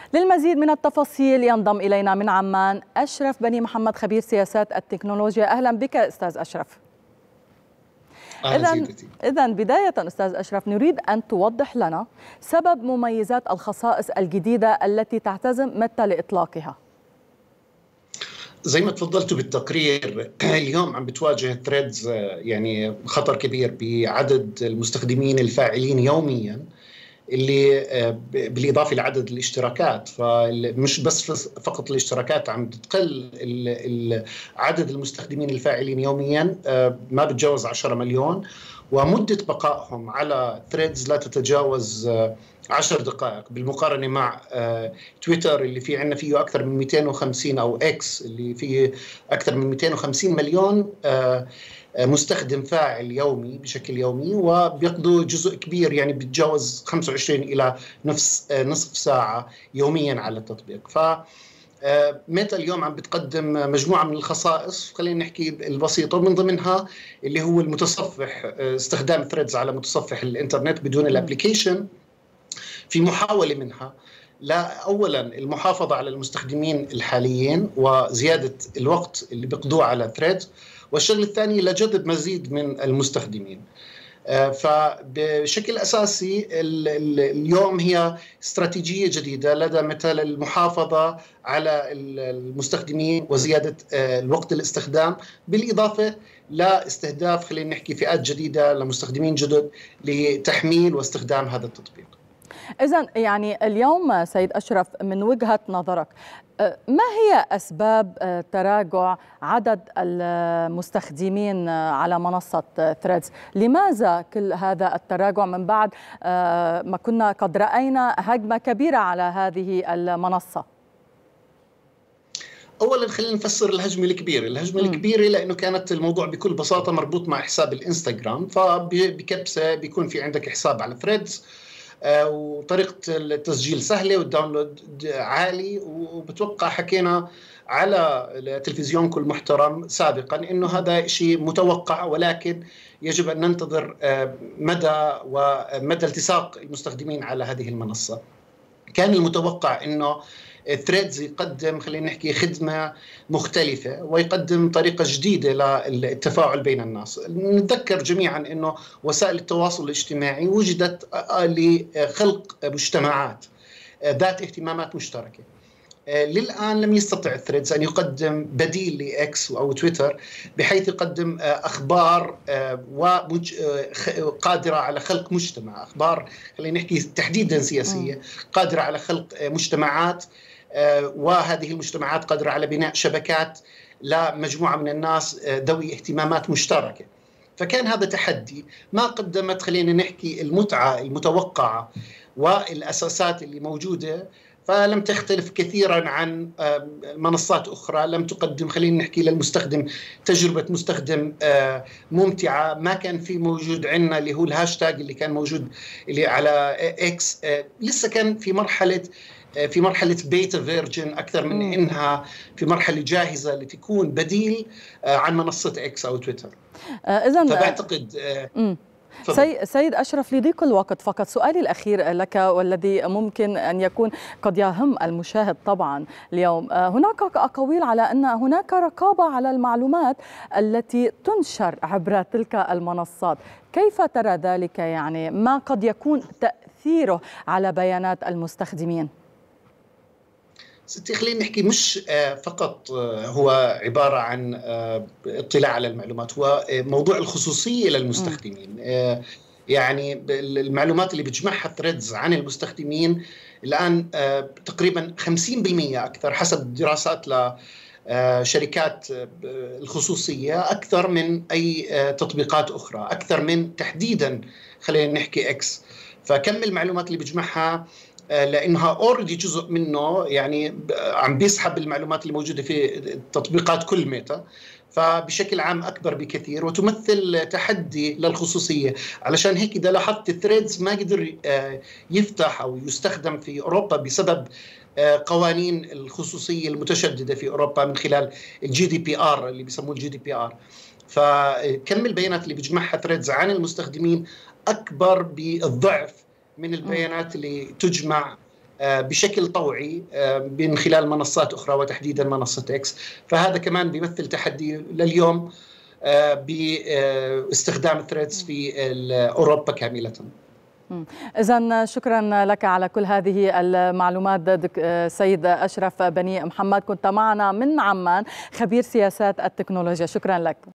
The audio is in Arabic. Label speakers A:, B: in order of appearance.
A: للمزيد من التفاصيل ينضم إلينا من عمان أشرف بني محمد خبير سياسات التكنولوجيا. أهلا بك أستاذ أشرف. إذا بداية أستاذ أشرف، نريد أن توضح لنا سبب مميزات الخصائص الجديدة التي تعتزم متى لإطلاقها.
B: زي ما تفضلتوا بالتقرير، اليوم عم بتواجه ثريدز يعني خطر كبير بعدد المستخدمين الفاعلين يوميا، اللي بالإضافة لعدد الاشتراكات. فمش بس فقط الاشتراكات عم تقل عدد المستخدمين الفاعلين يوميا، ما بتجاوز 10 مليون، ومدة بقائهم على ثريدز لا تتجاوز 10 دقائق، بالمقارنة مع تويتر اللي في عندنا فيه أكثر من 250، أو إكس اللي فيه أكثر من 250 مليون مستخدم فاعل يومي بشكل يومي، وبيقضوا جزء كبير يعني بيتجاوز 25 إلى نصف ساعة يوميا على التطبيق. ف ميتا اليوم عم بتقدم مجموعة من الخصائص، خلينا نحكي البسيطة، من ضمنها اللي هو المتصفح، استخدام ثريدز على متصفح الإنترنت بدون الابليكيشن، في محاولة منها أولا المحافظة على المستخدمين الحاليين وزيادة الوقت اللي بيقضوه على ثريدز، والشغل الثاني لجذب مزيد من المستخدمين. فبشكل أساسي اليوم هي استراتيجية جديدة لدى مثل المحافظة على المستخدمين وزيادة الوقت الاستخدام، بالإضافة لاستهداف خلينا نحكي فئات جديدة لمستخدمين جدد لتحميل واستخدام هذا التطبيق.
A: إذن يعني اليوم سيد أشرف، من وجهة نظرك ما هي أسباب تراجع عدد المستخدمين على منصة ثريدز؟ لماذا كل هذا التراجع من بعد ما كنا قد رأينا هجمة كبيرة على هذه المنصة؟
B: أولا خلينا نفسر الهجمة الكبيرة لأنه كانت الموضوع بكل بساطة مربوط مع حساب الإنستغرام، فبكبسة بيكون في عندك حساب على ثريدز، وطريقة التسجيل سهلة والداونلود عالي. وبتوقع حكينا على التلفزيون كل محترم سابقا إنه هذا شيء متوقع، ولكن يجب أن ننتظر مدى التصاق المستخدمين على هذه المنصة. كان المتوقع إنه ثريدز يقدم خلينا نحكي خدمة مختلفة، ويقدم طريقة جديدة للتفاعل بين الناس. نتذكر جميعا أنه وسائل التواصل الاجتماعي وجدت لخلق مجتمعات ذات اهتمامات مشتركة. للآن لم يستطع ثريدز أن يقدم بديل لإكس أو تويتر، بحيث يقدم أخبار قادرة على خلق مجتمع، أخبار خلينا نحكي تحديدا سياسية، قادرة على خلق مجتمعات، وهذه المجتمعات قادرة على بناء شبكات لمجموعة من الناس ذوي اهتمامات مشتركة. فكان هذا تحدي. ما قدمت خلينا نحكي المتعة المتوقعة والأساسات اللي موجودة، فلم تختلف كثيرا عن منصات أخرى، لم تقدم خلينا نحكي للمستخدم تجربة مستخدم ممتعة. ما كان في موجود عندنا اللي هو الهاشتاج اللي كان موجود اللي على إكس، لسه كان في مرحلة بيتا فيرجن أكثر من إنها في مرحلة جاهزة لتكون بديل عن منصة إكس أو تويتر. فبعتقد
A: سيد أشرف، لضيق الوقت فقط سؤالي الأخير لك، والذي ممكن أن يكون قد يهم المشاهد طبعا اليوم. هناك أقاويل على أن هناك رقابة على المعلومات التي تنشر عبر تلك المنصات، كيف ترى ذلك؟ يعني ما قد يكون تأثيره على بيانات المستخدمين؟
B: ستي خلينا نحكي مش فقط هو عبارة عن اطلاع على المعلومات، هو موضوع الخصوصية للمستخدمين. يعني المعلومات اللي بتجمعها ثريدز عن المستخدمين الآن تقريبا 50% أكثر حسب دراسات لشركات الخصوصية، أكثر من أي تطبيقات أخرى، أكثر من تحديدا خلينا نحكي إكس. فكم المعلومات اللي بيجمعها، لأنها أوريدي جزء منه يعني عم بيسحب المعلومات اللي موجودة في تطبيقات كل ميتا، فبشكل عام أكبر بكثير وتمثل تحدي للخصوصية. علشان هيك إذا لاحظت الثريدز ما قدر يفتح أو يستخدم في أوروبا بسبب قوانين الخصوصية المتشددة في أوروبا من خلال الجي دي بي آر اللي بيسموه الجي دي بي آر. فكم البيانات اللي بيجمعها ثريدز عن المستخدمين أكبر بالضعف من البيانات اللي تجمع بشكل طوعي من خلال منصات أخرى وتحديدا منصة إكس. فهذا كمان بيمثل تحدي لليوم باستخدام الثريدز في أوروبا كاملة.
A: إذن شكرا لك على كل هذه المعلومات سيد أشرف بني محمد، كنت معنا من عمان خبير سياسات التكنولوجيا. شكرا لك.